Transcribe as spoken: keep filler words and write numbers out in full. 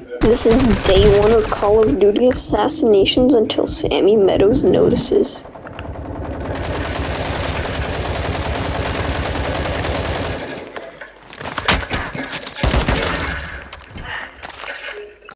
This is day one of Call of Duty assassinations until Sammy Meadows notices.